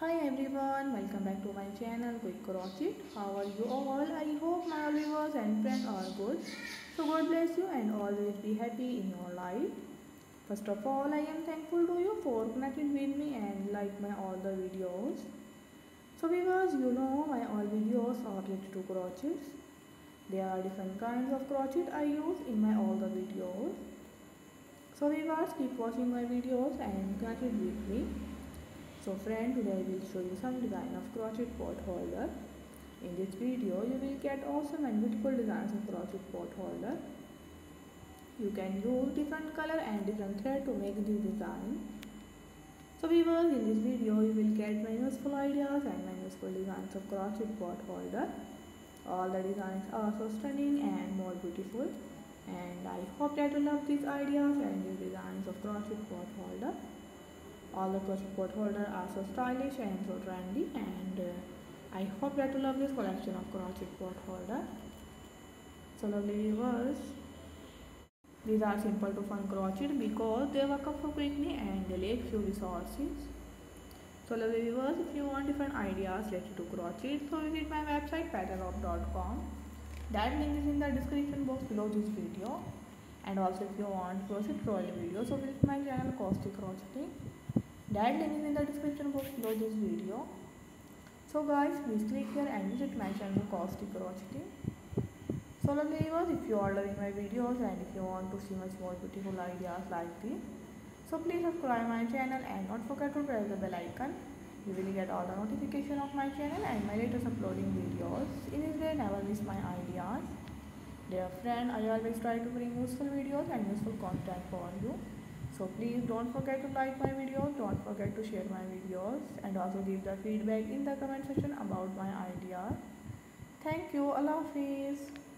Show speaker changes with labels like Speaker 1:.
Speaker 1: Hi everyone, welcome back to my channel Quick Crochet. How are you all? I hope my viewers and friends are good. So God bless you and always be happy in your life. First of all, I am thankful to you for connecting with me and like my all the videos. So viewers, you know my all videos are related to crochets. There are different kinds of crochet I use in my all the videos. So viewers, keep watching my videos and connected with me. So friend, today I will show you some design of crochet pot holder. In this video, you will get awesome and beautiful designs of crochet pot holder. You can use different color and different thread to make this design. So viewers, in this video, you will get many useful ideas and many useful designs of crochet pot holder. All the designs are so stunning and more beautiful. And I hope that you love these ideas and these designs of crochet pot holder. All the crochet pot holders are so stylish and so trendy, and I hope that you love this collection of crochet pot holder. So lovely viewers, these are simple to fun crochet because they work up so quickly and they lack few resources. So lovely viewers, if you want different ideas related to crochet, so visit my website patternrob.com. That link is in the description box below this video. And also if you want crochet tutorial video, so visit my channel Caustic Crocheting. That link is in the description box below this video. So guys, please click here and visit my channel Caustic Crocheting. So lovely viewers, if you are loving my videos and if you want to see much more beautiful ideas like this, so please subscribe my channel and don't forget to press the bell icon. You will get all the notification of my channel and my latest uploading videos. In this way, never miss my ideas. Dear friend, I always try to bring useful videos and useful content for you. So please don't forget to like my videos, don't forget to share my videos, and also give the feedback in the comment section about my ideas. Thank you. Allah Hafiz.